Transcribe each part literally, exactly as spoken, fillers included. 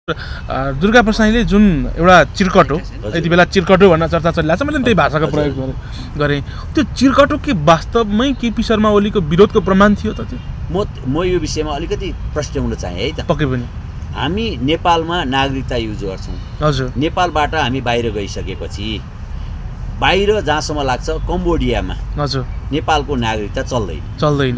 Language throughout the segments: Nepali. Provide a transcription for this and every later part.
दुर्गा प्रसाईले जुन एउटा चिरकटो यति बेला चिरकटो भन्न चर्चा चलिरहेको छ, मैले त्यही भाषाको प्रयोग गरेँ। त्यो चिरकटो के वास्तवमै केपी शर्मा ओलीको विरोधको प्रमाण थियो त? त्यो म म यो विषयमा अलिकति प्रश्न हुन चाहे है त। पक्कै पनि हामी नेपालमा नागरिकता युज गर्छौँ। हजुर, नेपालबाट हामी बाहिर गइसकेपछि बाहिर जहाँसम्म लाग्छ कम्बोडियामा हजुर नेपालको नागरिकता चल्दैन चल्दैन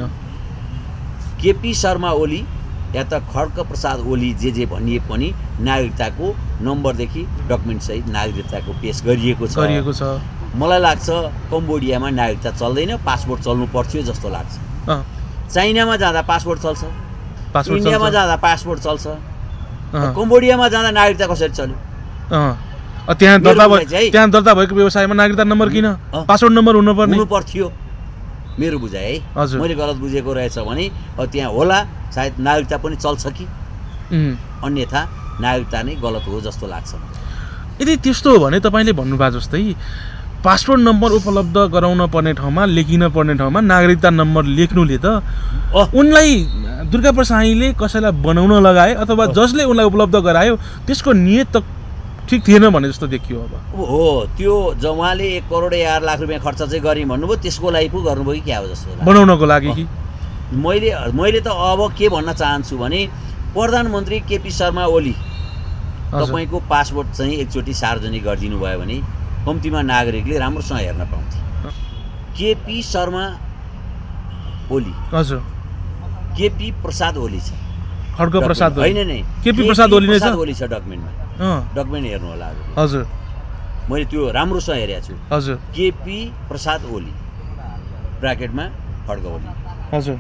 केपी शर्मा ओली या त खड्ग प्रसाद ओली जे जे भनिए पनि नागरिकताको नम्बरदेखि डकुमेन्टसहित नागरिकताको पेश गरिएको छ गरिएको छ। मलाई लाग्छ कम्बोडियामा नागरिकता चल्दैन, पासपोर्ट चल्नु पर्थ्यो जस्तो लाग्छ। चाइनामा जाँदा पासपोर्ट चल्छ, इन्डियामा जाँदा पासपोर्ट चल्छ, कम्बोडियामा जाँदा नागरिकता कसरी चल्यो? त्यहाँ दर्ता त्यहाँ दर्ता भएको व्यवसायमा नागरिकता नम्बर किन, पासपोर्ट नम्बर हुनुपर्ने हुनु पर्थ्यो मेरो बुझाइ है। मैले गलत बुझेको रहेछ भने त्यहाँ होला, सायद नागरिकता पनि चल्छ कि, अन्यथा नागरिकता नै गलत हो जस्तो लाग्छ। यदि त्यस्तो हो भने तपाईँले भन्नुभयो जस्तै पासपोर्ट नम्बर उपलब्ध गराउन पर्ने ठाउँमा, लेखिन पर्ने ठाउँमा नागरिकता नम्बर लेख्नुले त उनलाई दुर्गा प्रसाईले कसैलाई बनाउन लगाए अथवा जसले उनलाई उपलब्ध गरायो त्यसको नियत त ठिक थिएन भने जस्तो देखियो। अब हो त्यो उहाँले एक करोड एघार लाख रुपियाँ खर्च चाहिँ गरेँ भन्नुभयो, त्यसको लागि पो गर्नुभयो कि क्या हो जस्तो बनाउनको लागि कि? मैले मैले त अब के भन्न चाहन्छु भने प्रधानमन्त्री केपी शर्मा ओली तपाईँको पासपोर्ट चाहिँ एकचोटि सार्वजनिक गरिदिनु भयो भने कम्तीमा नागरिकले राम्रोसँग हेर्न पाउँथे। केपी शर्मा ओली हजुर केपी प्रसाद ओली छ, खड्ग प्रसाद होइन नै केपी प्रसाद ओली नै छ, ओली छ डकुमेन्टमा। डकुमेन्ट हेर्नु होला हजुर, मैले त्यो राम्रोसँग हेरेको छु। हजुर केपी प्रसाद ओली ब्राकेटमा खड्ग ओली। हजुर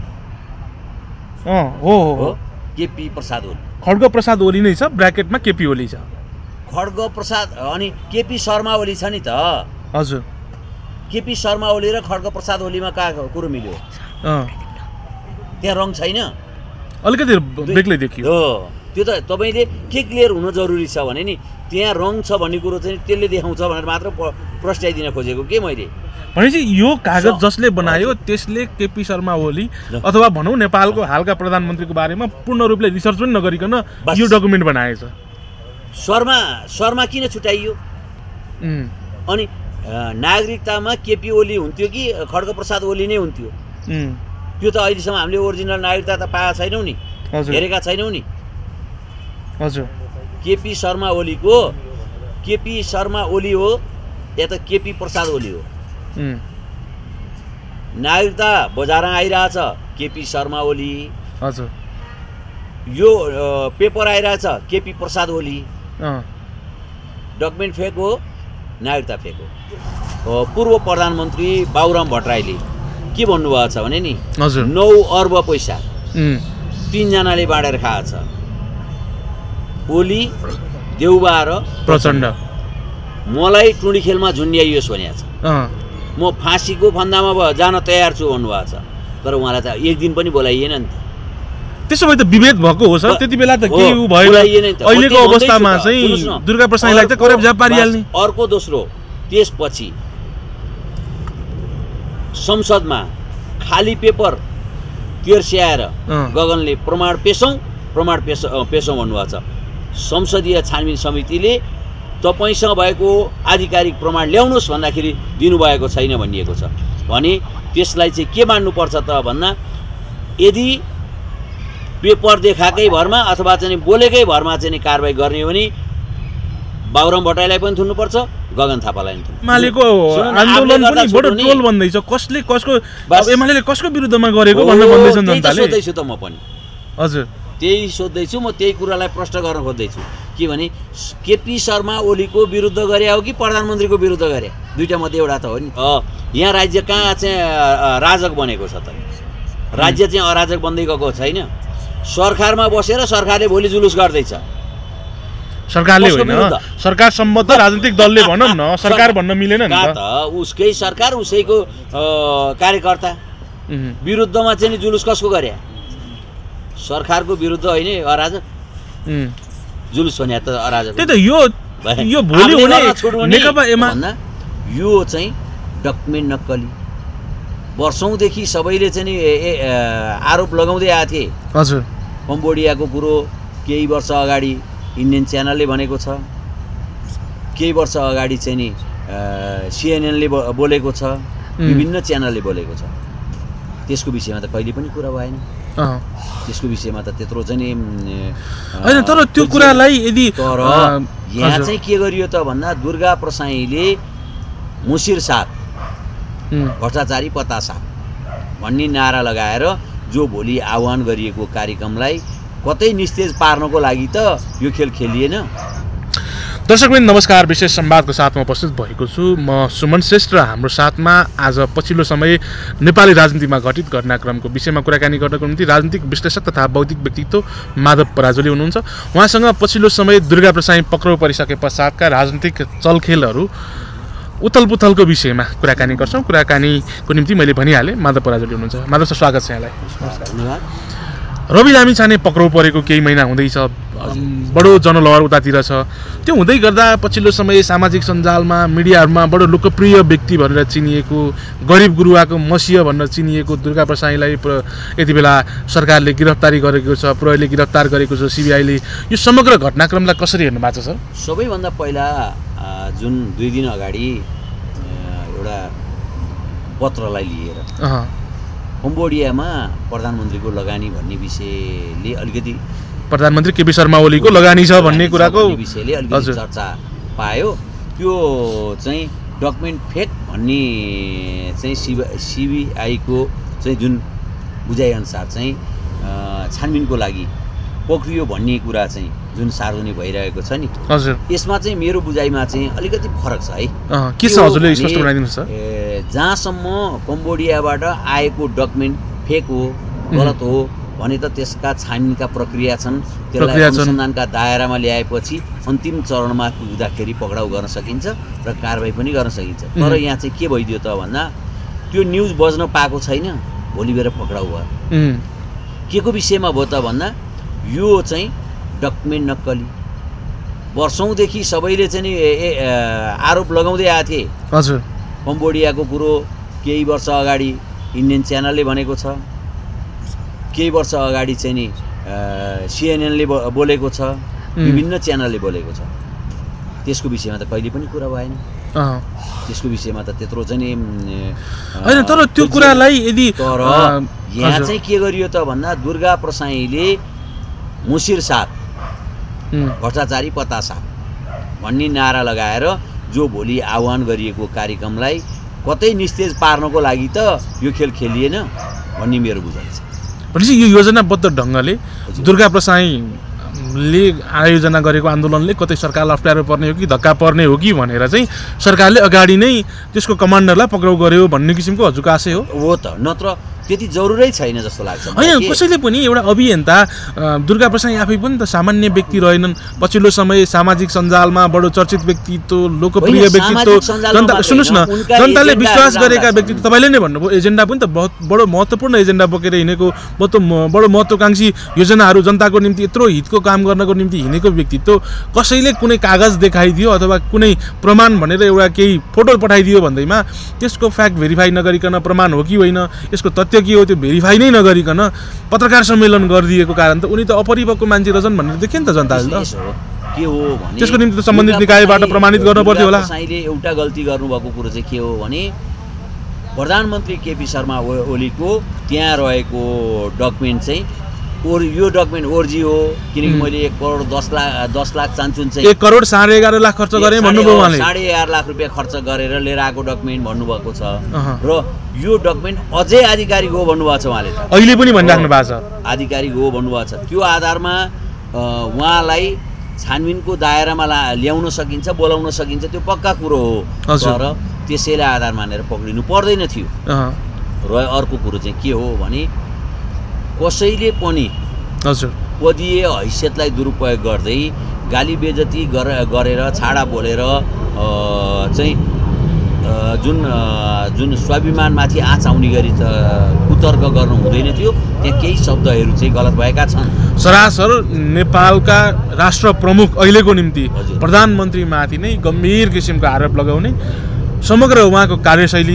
अँ हो हो केपी प्रसाद ओली, खड्ग प्रसाद ओली नै छ, ब्राकेटमा केपी ओली छ। खड्ग प्रसाद अनि केपी शर्मा ओली छ नि त। हजुर केपी शर्मा ओली र खड्ग प्रसाद ओलीमा कहाँ कुरो मिल्यो? त्यहाँ रङ छैन, अलिकति बेग्लै देखियो। हो त्यो त तपाईँले के क्लियर हुन जरुरी छ भने नि त्यहाँ रङ छ भन्ने कुरो चाहिँ त्यसले देखाउँछ भनेर मात्र प्रस्ट्याइदिन खोजेको के मैले। भनेपछि यो कागज जसले बनायो त्यसले केपी शर्मा ओली अथवा भनौँ नेपालको हालका प्रधानमन्त्रीको बारेमा पूर्ण रूपले रिसर्च पनि नगरिकन यो डकुमेन्ट बनाएछ। शर्मा शर्मा किन छुट्याइयो? अनि नागरिकतामा केपी ओली हुन्थ्यो कि खड्ग प्रसाद ओली नै हुन्थ्यो? त्यो त अहिलेसम्म हामीले ओरिजिनल नागरिकता त पाएका छैनौँ नि, हेरेका छैनौँ नि। हजुर केपी शर्मा ओलीको केपी शर्मा ओली हो या त केपी प्रसाद ओली हो? नागरिकता बजारमा आइरहेछ केपी शर्मा ओली। हजुर यो पेपर आइरहेछ KP Prasad Oli. Document fake हो, नागरिकता फेक हो। पूर्व प्रधानमन्त्री बाबुराम भट्टराईले के भन्नुभएको छ भने नि नौ अर्ब पैसा तीनजनाले बाँडेर खाएको छ, ओली, देउबा र प्रचण्ड। मलाई टुँडी खेलमा झुन्ड्याइयोस् भनेको छ, म फाँसीको फन्दामा जान तयार छु भन्नुभएको छ। तर उहाँलाई त एक दिन पनि बोलाइएन नि त। त्यसो भए त विभेद भएको हो सर, त्यति बेला त के भयो? अहिलेको अवस्थामा चाहिँ दुर्गा प्रसाईलाई चाहिँ करेक्ट जवाब पारिहाल्ने। अर्को दोस्रो त्यसपछि संसदमा खाली पेपर तेर्स्याएर गगनले प्रमाण पेशौँ प्रमाण पेश पेशौँ भन्नुभएको छ। संसदीय छानबिन समितिले तपाईँसँग भएको आधिकारिक प्रमाण ल्याउनुहोस् भन्दाखेरि दिनुभएको छैन भनिएको छ भने त्यसलाई चाहिँ के मान्नुपर्छ त भन्दा यदि पेपर देखाएकै भरमा अथवा चाहिँ बोलेकै भरमा चाहिँ कारबाही गर्ने हो भने बाबुराम भट्टराईलाई पनि थुन्नुपर्छ, गगन थापालाई पनि। एमालेको आन्दोलन पनि बडो ट्रोल भन्दैछ, कसले कसको एमालेले कसको विरुद्धमा गरेको भनेर भन्दैछन् जनताले। सोध्दैछु त म पनि। हजुर त्यही सोध्दैछु म, त्यही कुरालाई प्रश्न गर्न खोज्दैछु के भने केपी शर्मा ओलीको विरुद्ध गरे हो कि प्रधानमन्त्रीको विरुद्ध गरे? दुईटा मध्ये एउटा त हो नि। यहाँ राज्य कहाँ चाहिँ राजक बनेको छ त? राज्य चाहिँ अराजक बन्दै गएको छैन। सरकारमा बसेर सरकारले भोलि जुलुस गर्दैछ। सरकारले होइन, सरकार सम्बद्ध राजनीतिक दलले भनौँ न, सरकार भन्न मिलेन नि त। उसकै सरकार उसैको कार्यकर्ता विरुद्धमा चाहिँ जुलुस कसको गरे? सरकारको विरुद्ध होइन, अराजक जुलुस भने त अराजक। त्यही त यो यो भोलि हुने नेकपा एमाले यो चाहिँ डकुमेन्ट नक्कली वर्षौँदेखि सबैले चाहिँ आरोप लगाउँदै आएको थिए। हजुर कम्बोडियाको कुरो केही वर्ष अगाडि इन्डियन च्यानलले भनेको छ, केही वर्ष अगाडि चाहिँ नि सिएनएनले बोलेको छ, विभिन्न च्यानलले बोलेको छ। त्यसको विषयमा त कहिले पनि कुरा भएन। त्यसको विषयमा त त्यत्रो चाहिँ नि होइन। तर त्यो कुरालाई यदि तर यहाँ चाहिँ के गरियो त भन्दा दुर्गा प्रसाईले मुसिर साथ भ्रष्टाचारी पतासा भन्ने नारा लगाएर जो भोलि आह्वान गरिएको कार्यक्रमलाई कतै निस्तेज पार्नको लागि त यो खेल खेलिएन। दर्शकवृन्द नमस्कार, विशेष संवादको साथमा उपस्थित भएको छु म सुमन श्रेष्ठ र हाम्रो साथमा आज पछिल्लो समय नेपाली राजनीतिमा घटित घटनाक्रमको विषयमा कुराकानी गर्नको निम्ति राजनीतिक विश्लेषक तथा बौद्धिक व्यक्तित्व माधव पराजुली हुनुहुन्छ। उहाँसँग पछिल्लो समय दुर्गा प्रसाई पक्राउ परिसके पश्चातका राजनीतिक चलखेलहरू उथलपुथलको विषयमा कुराकानी गर्छौँ। कुराकानीको निम्ति मैले भनिहालेँ माधव पराजुली हुनुहुन्छ। माधव सर, स्वागत छ यहाँलाई। धन्यवाद। रवि लामिछाने पक्राउ परेको केही महिना हुँदैछ, बडो जनलहर उतातिर छ। त्यो हुँदै गर्दा पछिल्लो समय सामाजिक सञ्जालमा मिडियाहरूमा बडो लोकप्रिय व्यक्ति भनेर चिनिएको, गरिब गुरुवाको मसिह भनेर चिनिएको दुर्गा प्रसाईलाई यति बेला सरकारले गिरफ्तारी गरेको छ, प्रहरीले गिरफ्तार गरेको छ, सिबिआईले। यो समग्र घटनाक्रमलाई कसरी हेर्नु भएको छ सर? सबैभन्दा पहिला जुन दुई दिन अगाडि एउटा पत्रलाई लिएर कम्बोडियामा प्रधानमन्त्रीको लगानी भन्ने विषयले अलिकति प्रधानमन्त्री केपी शर्मा ओलीको लगानी छ भन्ने कुराको विषयले अलिकति चर्चा पायो। त्यो चाहिँ डकुमेन्ट फेक भन्ने चाहिँ सिबिआईको चाहिँ जुन बुझाइअनुसार चाहिँ छानबिनको लागि पक्रियो भन्ने कुरा चाहिँ जुन सार्वजनिक भइरहेको छ नि, हजुर, यसमा चाहिँ मेरो बुझाइमा चाहिँ अलिकति फरक छ है। के छ हजुरले स्पष्ट बनाइदिनुहोस् सर। जहाँसम्म कम्बोडियाबाट आएको डकुमेन्ट फेक हो, गलत हो भने त त्यसका छानबिनका प्रक्रिया छन्। त्यसलाई अनुसन्धानका दायरामा ल्याएपछि अन्तिम चरणमा पुग्दाखेरि पक्राउ गर्न सकिन्छ र कारबाही पनि गर्न सकिन्छ। तर यहाँ चाहिँ के भइदियो त भन्दा त्यो न्युज बज्न पाएको छैन, भोलि बेर पक्राउ भयो। के को विषयमा भयो त भन्दा यो चाहिँ डकुमेन्ट नक्कली वर्षौँदेखि सबैले चाहिँ नि आरोप लगाउँदै आएको थिए। हजुर, कम्बोडियाको कुरो केही वर्ष अगाडि इन्डियन च्यानलले भनेको छ, केही वर्ष अगाडि चाहिँ नि सिएनएनले बोलेको छ, विभिन्न च्यानलले बोलेको छ। त्यसको विषयमा त कहिले पनि कुरा भएन। त्यसको विषयमा त त्यत्रो चाहिँ नि होइन। तर त्यो कुरालाई यदि तर यहाँ चाहिँ के गरियो त भन्दा दुर्गा प्रसाईले मुसिर साथ भ्रष्टाचारी पतासा भन्ने नारा लगाएर जो भोलि आह्वान गरिएको कार्यक्रमलाई कतै निस्तेज पार्नको लागि त यो खेल खेलिएन भन्ने मेरो बुझाइ छ। भनेपछि यो योजनाबद्ध ढङ्गले दुर्गा प्रसाईले आयोजना गरेको आन्दोलनले कतै सरकारलाई अप्ठ्यारो पर्ने हो कि धक्का पर्ने हो कि भनेर चाहिँ सरकारले अगाडि नै त्यसको कमान्डरलाई पक्राउ गर्यो भन्ने किसिमको हजुरको आशय हो? हो त, नत्र त्यति जरुरै छैन जस्तो लाग्छ। होइन, कसैले पनि एउटा अभियन्ता दुर्गा प्रसाई आफै पनि त सामान्य व्यक्ति रहेनन्। पछिल्लो समय सामाजिक सञ्जालमा बडो चर्चित व्यक्तित्व, लोकप्रिय व्यक्तित्व, जनता सुन्नुहोस् न, जनताले विश्वास गरेका व्यक्तित्व। तपाईँले नै भन्नुभयो एजेन्डा पनि त बहुत बडो महत्त्वपूर्ण एजेन्डा बोकेर हिँडेको, बडो महत्त्वकांक्षी योजनाहरू जनताको निम्ति यत्रो हितको काम गर्नको निम्ति हिँडेको व्यक्तित्व कसैले कुनै कागज देखाइदियो अथवा कुनै प्रमाण भनेर एउटा केही फोटो पठाइदियो भन्दैमा त्यसको फ्याक्ट भेरिफाई नगरिकन प्रमाण हो कि होइन, यसको तथ्य के हो त्यो भेरिफाई नै नगरिकन पत्रकार सम्मेलन गरिदिएको कारण त उनी त अपरिपक्व मान्छे रहेछन् भनेर देख्यो नि त जनताले। के हो भने त्यसको निम्ति त सम्बन्धित निकायबाट प्रमाणित गर्नु पर्थ्यो होला। प्रसाईले एउटा गल्ती गर्नुभएको कुरो चाहिँ के हो भने प्रधानमन्त्री केपी शर्मा ओलीको त्यहाँ रहेको डकुमेन्ट चाहिँ ओर यो डकुमेन्ट ओर्जी हो, किनकि मैले एक करोड दस लाख दस लाख चान्चुन चाहिँ एक करोड साढे एघार लाख खर्च गरेँ भन्नुभयो उहाँले। साढे एघार लाख रुपियाँ खर्च गरेर लिएर आएको डकुमेन्ट भन्नुभएको छ र यो डकुमेन्ट अझै आधिकारिक हो भन्नुभएको छ उहाँले। अहिले पनि भनिराख्नु भएको छ आधिकारिक हो भन्नुभएको छ। त्यो आधारमा उहाँलाई छानबिनको दायरामा ल्याउन सकिन्छ, बोलाउन सकिन्छ, त्यो पक्का कुरो हो। तर त्यसैलाई आधार मानेर पक्रिनु पर्दैन थियो। र अर्को कुरो चाहिँ के हो भने कसैले पनि हजुर पदीय हैसियतलाई दुरुपयोग गर्दै गाली बेइज्जती गरेर छाडा बोलेर चाहिँ जुन जुन स्वाभिमानमाथि आँच आउने गरी त कुतर्क गर्नु हुँदैन थियो। त्यहाँ केही शब्दहरू चाहिँ गलत भएका छन्। सरासर नेपालका राष्ट्र प्रमुख अहिलेको निम्ति प्रधानमन्त्रीमाथि नै गम्भीर किसिमको आरोप लगाउने, समग्र उहाँको कार्यशैली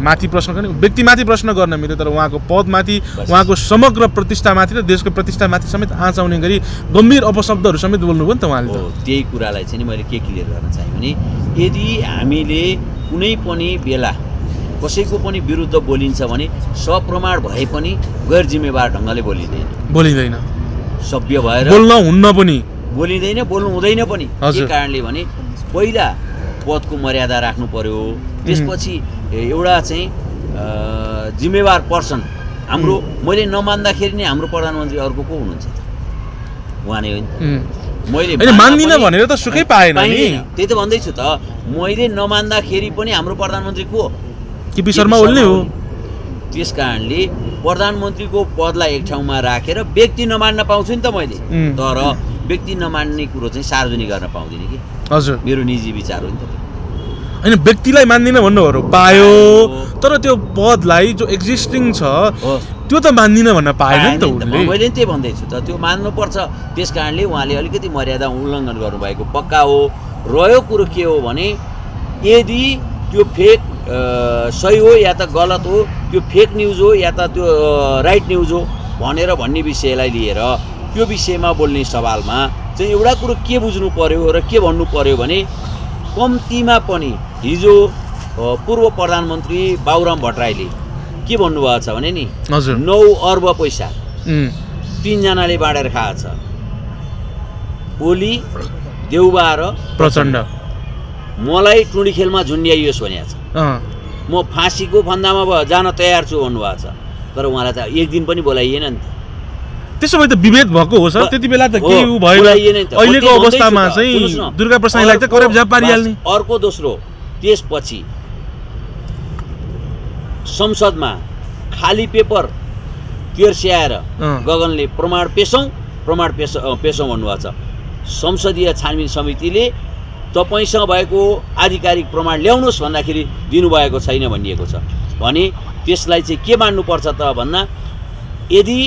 माथि प्रश्न गर्ने व्यक्तिमाथि प्रश्न गर्न मिल्यो तर उहाँको पदमाथि उहाँको समग्र प्रतिष्ठामाथि र देशको प्रतिष्ठामाथि समेत आँच आउने गरी गम्भीर अपशब्दहरू समेत बोल्नुभयो नि त उहाँले त त्यही कुरालाई चाहिँ नि मैले के क्लियर गर्न चाहेँ भने यदि हामीले कुनै पनि बेला कसैको पनि विरुद्ध बोलिन्छ भने सप्रमाण भए पनि गैर जिम्मेवार ढङ्गले बोलिँदैन बोलिँदैन सभ्य भएर बोल्न हुन्न पनि बोलिँदैन बोल्नु हुँदैन पनि के कारणले भने पहिला पदको मर्यादा राख्नु पर्यो त्यसपछि एउटा चाहिँ जिम्मेवार पर्सन हाम्रो मैले नमान्दाखेरि नै हाम्रो प्रधानमन्त्री अर्को को हुनुहुन्छ त उहाँ नै होइन मैले मान्दिनँ भनेर त सुखै पाएन नि त्यही त भन्दैछु त मैले नमान्दाखेरि पनि हाम्रो प्रधानमन्त्री को केपी शर्मा ओली हो त्यस कारणले प्रधानमन्त्रीको पदलाई एक ठाउँमा राखेर व्यक्ति नमान्न पाउँछु नि त मैले तर व्यक्ति नमान्ने कुरो चाहिँ सार्वजनिक गर्न पाउँदिनँ कि हजुर मेरो निजी विचार हो नि त होइन व्यक्तिलाई मान्दिनँ भन्नुहरू पायो तर त्यो पदलाई जो एक्जिस्टिङ छ त्यो त मान्दिनँ भन्न पाएन नि त मैले त्यही भन्दैछु त त्यो मान्नुपर्छ त्यस कारणले उहाँले अलिकति मर्यादा उल्लङ्घन गर्नुभएको पक्का हो रह्यो कुरो के हो भने यदि त्यो फेक सही हो या त गलत हो त्यो फेक न्युज हो या त त्यो राइट न्युज हो भनेर भन्ने विषयलाई लिएर त्यो विषयमा बोल्ने सवालमा चाहिँ एउटा कुरो के बुझ्नु पर्यो र के भन्नु पर्यो भने कम्तीमा पनि हिजो पूर्व प्रधानमन्त्री बाबुराम भट्टराईले के भन्नुभएको छ भने नि नौ अर्ब पैसा तीनजनाले बाँडेर खाएको छ ओली देउबा र प्रचण्ड मलाई टुँडी खेलमा झुन्ड्याइयोस् भनेको छ म फाँसीको फन्दामा जान तयार छु भन्नुभएको छ तर उहाँलाई त एक दिन पनि बोलाइएन नि त त्यसो भए त विभेद भएको हो सर त्यति बेला त के उ भयो अहिलेको अवस्थामा चाहिँ दुर्गा प्रसादलाई चाहिँ करेक्ट जवाब पारिहाल्ने अर्को दोस्रो त्यसपछि संसदमा खाली पेपर तेर्स्याएर गगनले प्रमाण पेशौँ प्रमाण पेश पेशौँ भन्नुभएको छ संसदीय छानबिन समितिले तपाईँसँग भएको आधिकारिक प्रमाण ल्याउनुहोस् भन्दाखेरि दिनुभएको छैन भनिएको छ भने त्यसलाई चाहिँ के मान्नुपर्छ त भन्दा यदि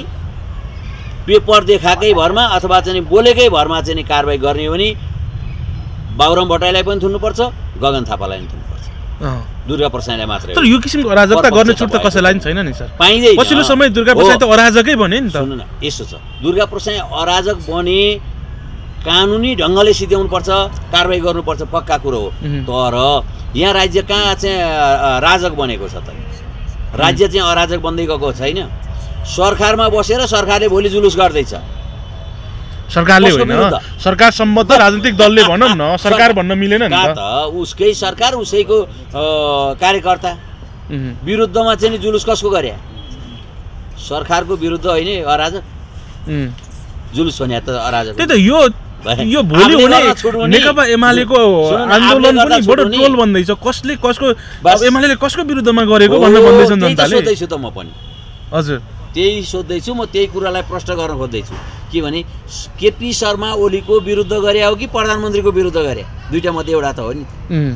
पेपर देखाएकै भरमा अथवा चाहिँ बोलेकै भरमा चाहिँ कारबाही गर्ने हो भने बाबुराम भट्टराईलाई पनि थुन्नुपर्छ गगन थापालाई पनि थुन्नुपर्छ दुर्गा प्रसादलाई मात्रै तर यो किसिमको अराजकता गर्ने छुट त कसैलाई पनि छैन नि सर पाइँदैन पछिल्लो समय दुर्गा प्रसाद त अराजकै बने नि त सुन्नु न यसो छ दुर्गा प्रसाद अराजक बने कानुनी ढङ्गले सिध्याउनुपर्छ कारबाही गर्नुपर्छ पक्का कुरो हो तर यहाँ राज्य कहाँ चाहिँ राजक बनेको छ त राज्य चाहिँ अराजक बन्दै गएको छैन सरकारमा बसेर सरकारले भोलि जुलुस गर्दैछ सरकारले होइन सरकार सम्बद्ध राजनीतिक दलले भनौँ न सरकार भन्न मिलेन नि त उसकै सरकार उसैको कार्यकर्ता विरुद्धमा चाहिँ जुलुस कसको गरे सरकारको विरुद्ध होइन अराजक जुलुस भने त अराजक त्यही त यो यो भोलि हुने नेकपा एमालेको आन्दोलन पनि बडो ट्रोल बन्दैछ कसले कसको एमालेले कसको विरुद्धमा गरेको भन्न भन्दैछन् जनताले सोध्दैछु त म पनि हजुर त्यही सोध्दैछु म त्यही कुरालाई प्रश्न गर्न खोज्दैछु के भने केपी शर्मा ओलीको विरुद्ध गरे हो कि प्रधानमन्त्रीको विरुद्ध गरे दुईटा मध्ये एउटा त हो नि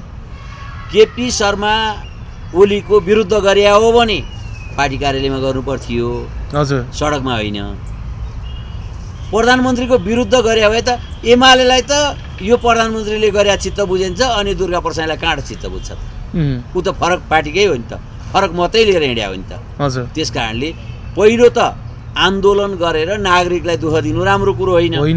केपी शर्मा ओलीको विरुद्ध गरे हो भने पार्टी कार्यालयमा गर्नुपर्थ्यो हजुर सडकमा होइन प्रधानमन्त्रीको विरुद्ध गरे भए त एमालेलाई त यो प्रधानमन्त्रीले गरे चित्त बुझिन्छ अनि दुर्गा प्रसादलाई कहाँ चित्त बुझ्छ त ऊ त फरक पार्टीकै हो नि त फरक मतै लिएर हिँड्या हो नि त हजुर त्यस कारणले पहिलो त आन्दोलन गरेर नागरिकलाई दुःख दिनु राम्रो कुरो होइन होइन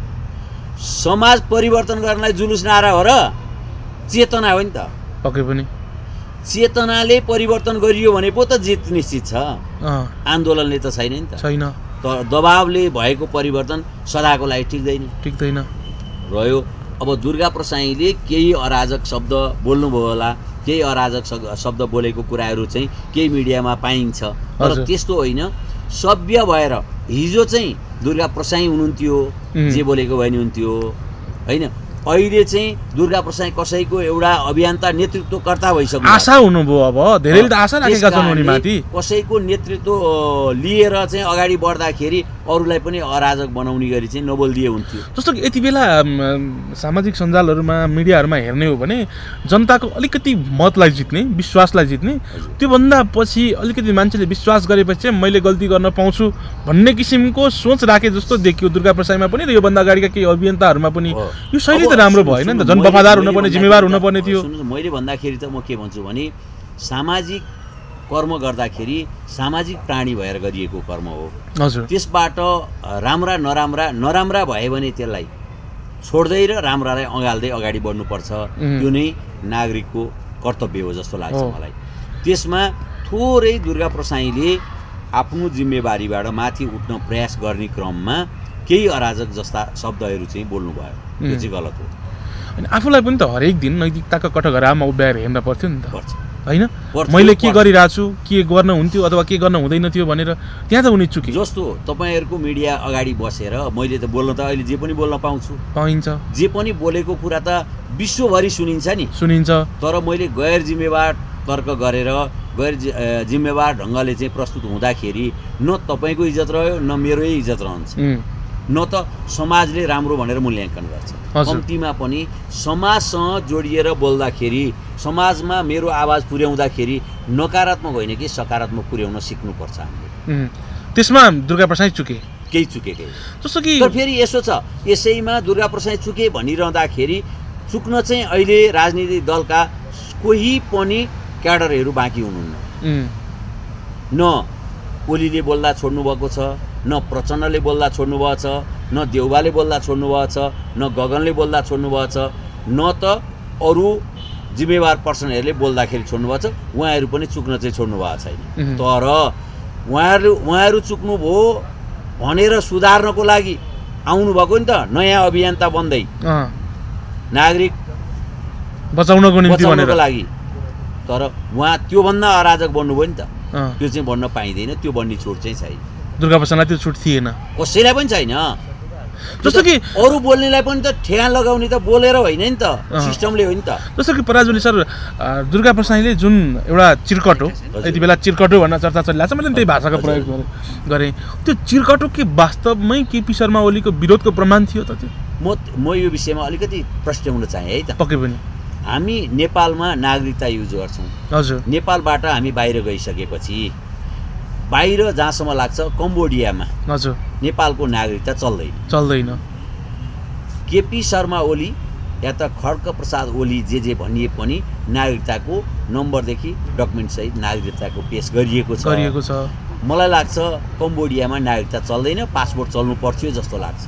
समाज परिवर्तन गर्नलाई जुलुस नारा हो र चेतना हो नि त पक्कै पनि चेतनाले परिवर्तन गरियो भने पो त जित निश्चित छ आन्दोलनले त छैन नि त छैन दबावले भएको परिवर्तन सदाको लागि टिक्दैन टिक्दैन रह्यो अब दुर्गा प्रसाईले केही अराजक शब्द बोल्नुभयो होला केही अराजक शब्द बोलेको कुराहरू चाहिँ केही मिडियामा पाइन्छ तर त्यस्तो होइन सभ्य भएर हिजो चाहिँ दुर्गा प्रसाई हुनुहुन्थ्यो जे बोलेको भए नि हुन्थ्यो होइन अहिले चाहिँ दुर्गा प्रसाई कसैको एउटा अभियन्ता नेतृत्वकर्ता भइसक्यो आशा हुनुभयो अब धेरैले त आशा राखेका छन् उनीमाथि कसैको नेतृत्व लिएर चाहिँ अगाडि बढ्दाखेरि अरूलाई पनि अराजक बनाउने गरी चाहिँ नबोलिदिए हुन्थ्यो जस्तो कि यति बेला सामाजिक सञ्जालहरूमा मिडियाहरूमा हेर्ने हो भने जनताको अलिकति मतलाई जित्ने विश्वासलाई जित्ने त्योभन्दा पछि अलिकति मान्छेले विश्वास गरेपछि मैले गल्ती गर्न पाउँछु भन्ने किसिमको सोच राखे जस्तो देखियो दुर्गा प्रसाईमा पनि र योभन्दा अगाडिका केही अभियन्ताहरूमा पनि यो शैली त राम्रो भएन नि त जन वफादार हुनुपर्ने जिम्मेवार हुनुपर्ने थियो मैले भन्दाखेरि त म के भन्छु भने सामाजिक कर्म गर्दाखेरि सामाजिक प्राणी भएर गरिएको कर्म हो। हजुर त्यसबाट राम्रा नराम्रा नराम्रा भयो भने त्यसलाई छोड्दै र राम्रालाई अँगाल्दै अगाडि बढ्नुपर्छ। यो नै नागरिकको कर्तव्य हो जस्तो लाग्छ मलाई। त्यसमा थोरै दुर्गा प्रसाईले आफ्नो जिम्मेवारीबाट माथि उठ्न प्रयास गर्ने क्रममा केही अराजक जस्ता शब्दहरू चाहिँ बोल्नुभयो। यो चाहिँ गलत हो। अनि आफूलाई पनि त हरेक दिन नैतिकताको कठघरामा उभ्याएर हेर्न पर्थ्यो नि त, पर्छ होइन? मैले के गरिरहेको छु, के गर्न हुन्थ्यो अथवा के गर्न हुँदैन थियो भनेर त्यहाँ त उनी चुके। जस्तो तपाईँहरूको मिडिया अगाडि बसेर मैले त बोल्न त अहिले जे पनि बोल्न पाउँछु, पाइन्छ। जे पनि बोलेको कुरा त विश्वभरि सुनिन्छ नि, सुनिन्छ। तर मैले गैर जिम्मेवार तर्क गरेर गैर जिम्मेवार ढङ्गले चाहिँ प्रस्तुत हुँदाखेरि न तपाईँको इज्जत रह्यो न मेरै इज्जत रहन्छ, न त समाजले राम्रो भनेर मूल्याङ्कन गर्छ। कम्तीमा पनि समाजसँग जोडिएर बोल्दाखेरि, समाजमा मेरो आवाज पुर्याउँदाखेरि नकारात्मक होइन कि सकारात्मक पुर्याउन सिक्नुपर्छ हामीले। त्यसमा दुर्गा प्रसाई चुके, केही चुकेकै। जस्तो कि तर फेरि यसो छ, यसैमा दुर्गा प्रसाई चुके भनिरहँदाखेरि चुक्न चाहिँ अहिले राजनीतिक दलका कोही पनि क्याडरहरू बाँकी हुनुहुन्न। न ओलीले बोल्दा छोड्नुभएको छ, न प्रचण्डले बोल्दा छोड्नुभएको छ, न देउबाले बोल्दा छोड्नुभएको छ, न गगनले बोल्दा छोड्नुभएको छ, न त अरू जिम्मेवार पर्सनहरूले बोल्दाखेरि छोड्नुभएको छ। उहाँहरू पनि चुक्न चाहिँ छोड्नु भएको छैन। तर उहाँहरू उहाँहरू चुक्नुभयो भनेर सुधार्नको लागि आउनुभएको नि त, नयाँ अभियन्ता बन्दै नागरिक बचाउनको निम्ति बचाउनको लागि। तर उहाँ त्योभन्दा अराजक बन्नुभयो नि त, त्यो चाहिँ बन्न पाइँदैन। त्यो बन्ने छुट चाहिँ छैन। दुर्गा प्रसादलाई त्यो छुट थिएन, कसैलाई पनि छैन। जस्तो कि अरू बोल्नेलाई पनि त ठेगा लगाउने त बोलेर होइन नि त, सिस्टमले हो नि त। जस्तो कि पराजुली सर, दुर्गा प्रसाईले जुन एउटा चिरकट हो, यति बेला चिरकट हो भनेर चर्चा चलिरहेको छ, मैले त्यही भाषाको प्रयोग गरेँ। त्यो चिरकट हो कि वास्तवमै केपी शर्मा ओलीको विरोधको प्रमाण थियो त? त्यो म म यो विषयमा अलिकति प्रश्न हुन चाहेँ है त। पक्कै पनि हामी नेपालमा नागरिकता युज गर्छौँ। हजुर, नेपालबाट हामी बाहिर गइसकेपछि बाहिर जहाँसम्म लाग्छ कम्बोडियामा हजुर नेपालको नागरिकता चल्दैन चल्दैन केपी शर्मा ओली या त खड्क प्रसाद ओली जे जे भनिए पनि नागरिकताको नम्बरदेखि डकुमेन्ट सहित नागरिकताको पेश गरिएको छ गरिएको छ। मलाई लाग्छ कम्बोडियामा नागरिकता चल्दैन, पासपोर्ट चल्नु पर्थ्यो जस्तो लाग्छ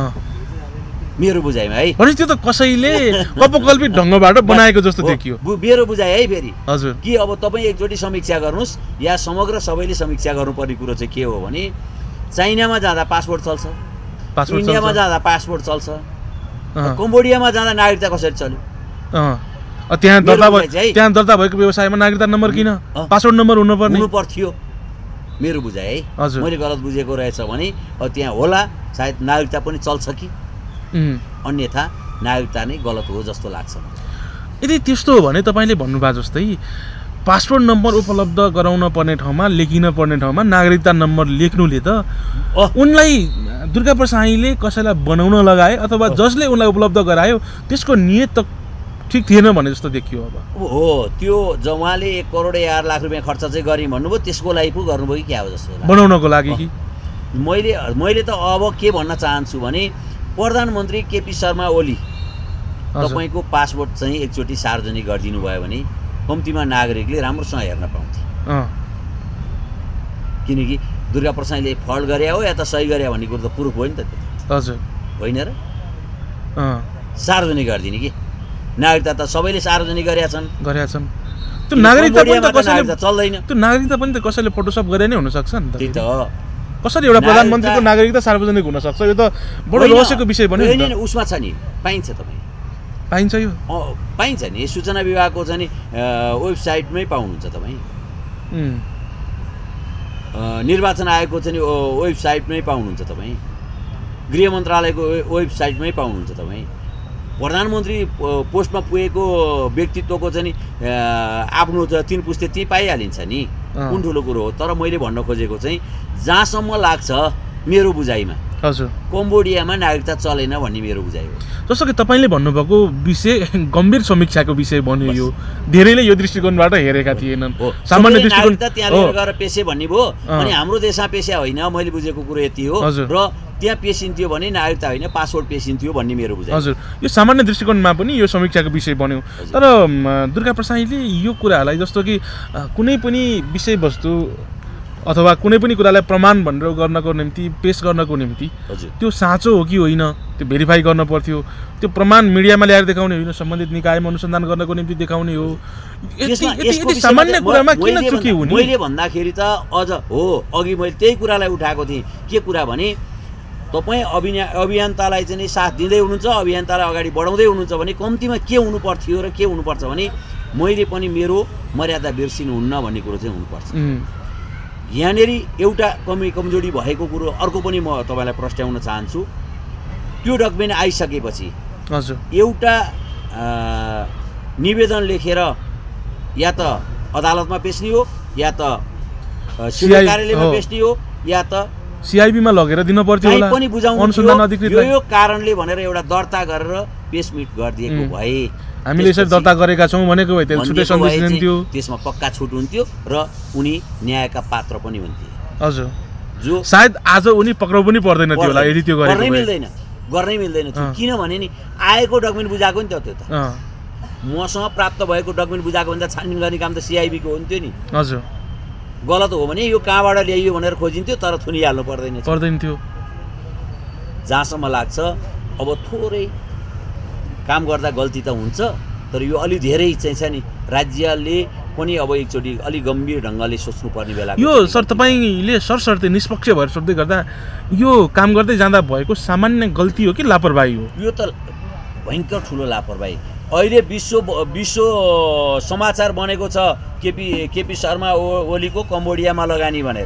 मेरो बुझाइमा है। भने त्यो त कसैले कपकल्पित ढङ्गबाट बनाएको जस्तो देखियो मेरो बुझाइ है। फेरि हजुर कि अब तपाईँ एकचोटि समीक्षा गर्नुहोस् या समग्र सबैले समीक्षा गर्नुपर्ने कुरो चाहिँ के हो भने चाइनामा जाँदा पासपोर्ट चल्छ, इन्डियामा जाँदा पासपोर्ट चल्छ, कम्बोडियामा जाँदा नागरिकता कसरी चल्यो? त्यहाँ दर्ता त्यहाँ दर्ता भएको व्यवसायमा नागरिकता नम्बर किन, पासपोर्ट नम्बर हुनुपर्ने हुनु पर्थ्यो मेरो बुझाइ है। मैले गलत बुझेको रहेछ भने अब त्यहाँ होला, सायद नागरिकता पनि चल्छ कि, अन्यथा नागरिकता नै गलत हो जस्तो लाग्छ। यदि त्यस्तो हो भने तपाईँले भन्नुभएको जस्तै पासपोर्ट नम्बर उपलब्ध गराउन पर्ने ठाउँमा, लेखिन पर्ने ठाउँमा नागरिकता नम्बर लेख्नुले त उनलाई दुर्गा प्रसाईले कसैलाई बनाउन लगाए अथवा जसले उनलाई उपलब्ध गरायो त्यसको नियत त ठिक थिएन भने जस्तो देखियो। अब हो त्यो उहाँले एक करोड एघार लाख रुपियाँ खर्च चाहिँ गरेँ भन्नुभयो, त्यसको लागि पो गर्नुभयो कि क्या हो जस्तो बनाउनको लागि कि? मैले मैले त अब के भन्न चाहन्छु भने प्रधानमन्त्री केपी शर्मा ओली तपाईँको पासपोर्ट चाहिँ एकचोटि सार्वजनिक गरिदिनु भयो भने कम्तीमा नागरिकले राम्रोसँग हेर्न पाउँथे। किनकि दुर्गा प्रसाईले फल्ट गरे हो या त सही गरे भन्ने कुरो त प्रुफ हो नि त। हजुर होइन र? सार्वजनिक गरिदिने कि नागरिकता त सबैले सार्वजनिक गरेका छन् गरेका छन् त्यो नागरिकता पनि त कसैले चल्दैन। त्यो नागरिकता पनि त कसैले फोटोसप गरे नै हुन सक्छ नि त। त्यही त कसरी एउटा प्रधानमन्त्रीको नागरिकता सार्वजनिक हुन सक्छ? यो त बडो रहस्यको विषय बन्यो नि। उसमा छ नि, पाइन्छ तपाईँ पाइन्छ यो पाइन्छ नि, सूचना विभागको चाहिँ नि वेबसाइटमै पाउनुहुन्छ तपाईँ, निर्वाचन आयोगको चाहिँ नि वेबसाइटमै पाउनुहुन्छ तपाईँ, गृह मन्त्रालयको वेबसाइटमै पाउनुहुन्छ तपाईँ। प्रधानमन्त्री पोस्टमा पुगेको व्यक्तित्वको चाहिँ नि आफ्नो तीन पुस्ते त्यही पाइहालिन्छ नि, कुन ठुलो कुरो हो। तर मैले भन्न खोजेको चाहिँ जहाँसम्म लाग्छ मेरो बुझाइमा हजुर कम्बोडियामा नागरिकता चलेन भन्ने मेरो बुझाइ हो। जस्तो कि तपाईँले भन्नुभएको विषय गम्भीर समीक्षाको विषय बन्यो, यो धेरैले यो दृष्टिकोणबाट हेरेका थिएनन्। सामान्य दृष्टिकोण त्यहाँ लिएर गएर पेशे भन्ने भयो अनि हाम्रो देशमा पेशा होइन। मैले बुझेको कुरो यति हो। र त्यहाँ पेसिन्थ्यो भने नागरिकता होइन पासपोर्ट पेसिन्थ्यो भन्ने मेरो बुझाइ। हजुर, यो सामान्य दृष्टिकोणमा पनि यो समीक्षाको विषय बन्यो। तर दुर्गा प्रसाईले यो कुराहरूलाई जस्तो कि कुनै पनि विषयवस्तु अथवा कुनै पनि कुरालाई प्रमाण भनेर गर्नको निम्ति पेश गर्नको निम्ति त्यो साँचो हो कि होइन त्यो भेरिफाई गर्न पर्थ्यो। त्यो प्रमाण मिडियामा ल्याएर देखाउने होइन, सम्बन्धित निकायमा अनुसन्धान गर्नको निम्ति देखाउने हो। यति सामान्य कुरामा किन चुकी हुने? मैले भन्दाखेरि त अझ हो, अघि मैले त्यही कुरालाई उठाएको थिएँ। के कुरा भने तपाईँ अभिया अभियन्तालाई चाहिँ साथ दिँदै हुनुहुन्छ, अभियन्तालाई अगाडि बढाउँदै हुनुहुन्छ भने कम्तीमा के हुनु पर्थ्यो र के हुनुपर्छ भने मैले पनि मेरो मर्यादा बिर्सिनुहुन्न भन्ने कुरो चाहिँ हुनुपर्छ। यहाँनिर एउटा कमी कमजोरी भएको कुरो अर्को पनि म तपाईँलाई प्रस्ट्याउन चाहन्छु। त्यो डकुमेन्ट आइसकेपछि हजुर एउटा निवेदन लेखेर या त अदालतमा पेश्ने हो या त सिविल कार्यालयमा पेश्ने हो या त सिआइबीमा लगेर दिन पर्थ्यो होला, पनि बुझाउनु यो यो कारणले भनेर एउटा दर्ता गरेर पेसमिट गरिदिएको भए हामीले यसरी दर्ता गरेका छौँ भनेको भए त्यसले छुट्टै सन्देश दिन्थ्यो, त्यसमा पक्का छुट हुन्थ्यो र उनी न्यायका पात्र पनि हुन्थे। हजुर, जो सायद आज उनी पक्राउ पनि पर्दैन थियो होला यदि त्यो गरेको गर्नै मिल्दैन गर्नै मिल्दैन थियो। किनभने नि आएको डकुमेन्ट बुझाएको नि त त्यो त मसँग प्राप्त भएको डकुमेन्ट बुझाएको भने त छानबिन गर्ने काम त सिआइबीको हुन्थ्यो नि। हजुर, गलत हो भने यो कहाँबाट ल्याइयो भनेर खोजिन्थ्यो तर थुनिहाल्नु पर्दैन पर्दैन थियो। जहाँसम्म लाग्छ अब थोरै काम गर्दा गल्ती त हुन्छ, तर यो अलि धेरै चाहिँ छ नि राज्यले पनि अब एकचोटि अलि गम्भीर ढङ्गले सोच्नुपर्ने बेला यो। सर तपाईँले सरसर्ती निष्पक्ष भएर सोध्दै गर्दा यो काम गर्दै जाँदा भएको सामान्य गल्ती हो कि लापरवाही हो? यो त भयङ्कर ठुलो लापरवाही। अहिले विश्व विश्व समाचार बनेको छ केपी केपी शर्मा ओलीको कम्बोडियामा लगानी भनेर।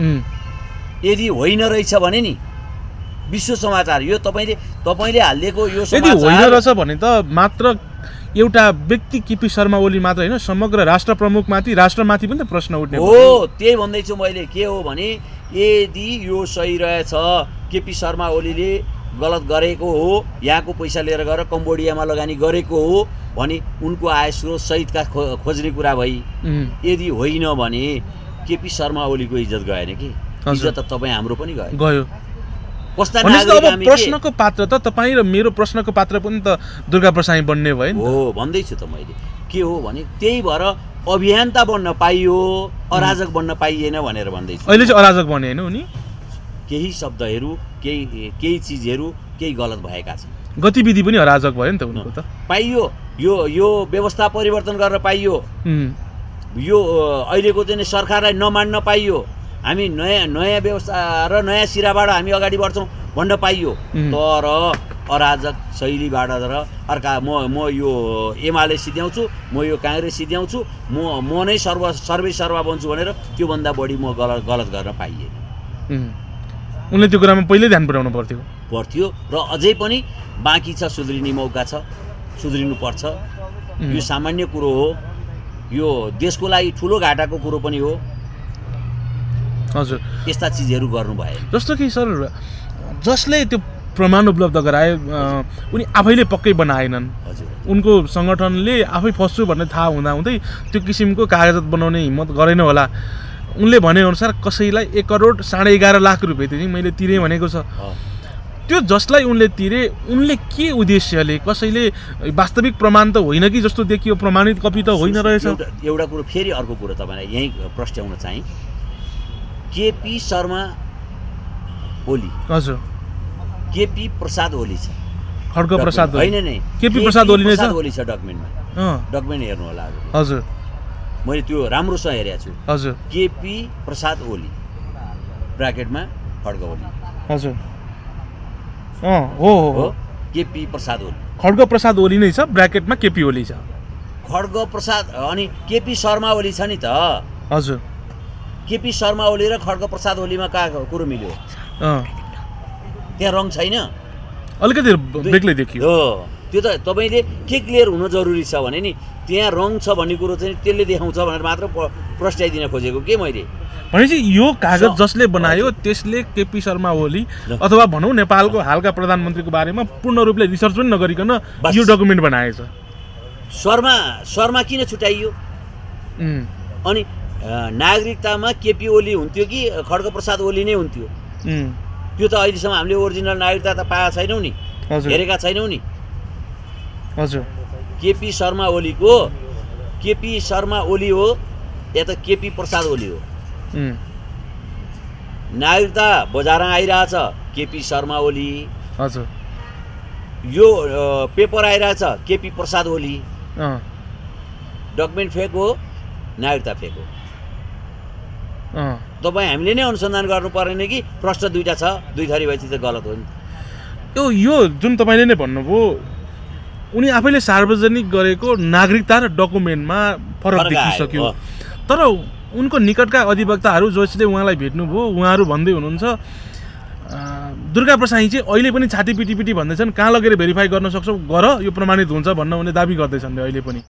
यदि होइन रहेछ भने नि विश्व समाचार यो तपाईँले तपाईँले हालिदिएको यो यदि होइन रहेछ भने त मात्र एउटा व्यक्ति केपी शर्मा ओली मात्र होइन समग्र राष्ट्र प्रमुखमाथि राष्ट्रमाथि पनि त प्रश्न उठ्ने हो। त्यही भन्दैछु मैले। के हो भने यदि यो सही रहेछ केपी शर्मा ओलीले गलत गरेको हो, यहाँको पैसा लिएर गएर कम्बोडियामा लगानी गरेको हो भने उनको आय स्रोत सहितका खोज्ने कुरा भई। यदि होइन भने केपी शर्मा ओलीको इज्जत गएन कि? इज्जत त तपाईँ हाम्रो पनि गयो गयो कस्ता नागरिक प्रश्नको पात्र त तपाईँ र मेरो प्रश्नको पात्र पनि त दुर्गा प्रसाई बन्ने भयो नि हो भन्दैछु त मैले। के हो भने त्यही भएर अभियन्ता बन्न पाइयो, अराजक बन्न पाइएन भनेर भन्दैछु। अहिले चाहिँ अराजक बने होइन उनी? केही शब्दहरू केही केही चिजहरू केही गलत भएका छन्। गतिविधि पनि अराजक भयो नि त उनको त। पाइयो यो यो व्यवस्था परिवर्तन गरेर पाइयो, यो अहिलेको चाहिँ सरकारलाई नमान्न पाइयो, हामी नयाँ नयाँ व्यवस्था र नयाँ सिराबाट हामी अगाडि बढ्छौँ भन्न पाइयो। तर अराजक शैलीबाट र अर्का म म यो एमाले सिद्ध्याउँछु, म यो काङ्ग्रेस सिद्ध्याउँछु, म म नै सर्व सर्वै सर्वा बन्छु भनेर त्योभन्दा बढी म गलत गलत गर्न पाइएन। उनले त्यो कुरामा पहिल्यै ध्यान पुर्याउनु पर्थ्यो पर्थ्यो र अझै पनि बाँकी छ, सुध्रिने मौका छ, सुध्रिनु पर्छ। यो सामान्य कुरो हो, यो देशको लागि ठुलो घाटाको कुरो पनि हो। हजुर, यस्ता चिजहरू गर्नु भए जस्तो कि सर जसले त्यो प्रमाण उपलब्ध गराए उनी आफैले पक्कै बनाएनन्। हजुर, उनको सङ्गठनले आफै फस्छु भन्ने थाहा हुँदाहुँदै त्यो किसिमको कागजात बनाउने हिम्मत गरेन होला। उनले भनेअनुसार कसैलाई एक करोड साढे एघार लाख रुपियाँ चाहिँ मैले तिरेँ भनेको छ। त्यो जसलाई उनले तिरे उनले के उद्देश्यले, कसैले वास्तविक प्रमाण त होइन कि जस्तो देखियो, प्रमाणित कपी त होइन रहेछ। एउटा कुरो फेरि अर्को कुरो तपाईँलाई यहीँ प्रस्ट्याउन चाहिँ केपी शर्मा ओली, हजुर केपी प्रसाद ओली छ, खड्ग प्रसाद होइन नै केपी प्रसाद ओली नै छ ओली छ डकुमेन्टमा। डकुमेन्ट हेर्नु होला हजुर, मैले त्यो राम्रोसँग हेरेको छु। हजुर, केपी प्रसाद ओली ब्राकेटमा खड्ग ओली। हजुर, अँ हो हो केपी प्रसाद ओली, खड्ग प्रसाद ओली नै छ, ब्राकेटमा केपी ओली छ। खड्ग प्रसाद अनि केपी शर्मा ओली छ नि त। हजुर, केपी शर्मा ओली र खड्ग प्रसाद ओलीमा कहाँ कुरो मिल्यो? त्यहाँ रङ छैन, अलिकति बेग्लै देखियो। हो, त्यो त तपाईँले के क्लियर हुन जरुरी छ भने नि त्यहाँ रङ छ भन्ने कुरो चाहिँ त्यसले देखाउँछ भनेर मात्र प्रस्ट्याइदिन खोजेको के मैले। भनेपछि यो कागज जसले बनायो त्यसले केपी शर्मा ओली अथवा भनौँ नेपालको हालका प्रधानमन्त्रीको बारेमा पूर्ण रूपले रिसर्च पनि नगरिकन यो डकुमेन्ट बनाएछ। शर्मा शर्मा किन छुट्याइयो? अनि नागरिकतामा केपी ओली हुन्थ्यो कि खड्ग प्रसाद ओली नै हुन्थ्यो? त्यो त अहिलेसम्म हामीले ओरिजिनल नागरिकता त पाएका छैनौँ नि, हजुर हेरेका छैनौँ नि। हजुर केपी शर्मा ओलीको केपी शर्मा ओली हो या त केपी प्रसाद ओली हो। उम्, नागरिकता बजारमा आइरहेछ केपी शर्मा ओली, हजुर यो अ, पेपर आइरहेछ केपी प्रसाद ओली। अँ डकुमेन्ट फेक हो, नागरिकता फेक हो। अँ तपाईँ हामीले नै अनुसन्धान गर्नु पर्ने कि प्रश्न दुईवटा छ, दुई थरी भएपछि त गलत हो नि। यो यो जुन तपाईँले नै भन्नुभयो उनी आफैले सार्वजनिक गरेको नागरिकता र डकुमेन्टमा फरक फरक आयो, देखिसक्यो। हो। तर उनको निकटका अधिवक्ताहरू जसले उहाँलाई भेट्नुभयो उहाँहरू भन्दै हुनुहुन्छ अँ, दुर्गा प्रसाई चाहिँ अहिले पनि छाती पिटी पिटी भन्दैछन्, कहाँ लगेर भेरिफाई गर्न सक्छौ गर, यो प्रमाणित हुन्छ भन्न उनले दाबी गर्दैछन् अहिले पनि।